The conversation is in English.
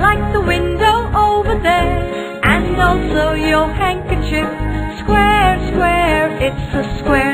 like the window over there, and also your handkerchief. Square, square, it's a square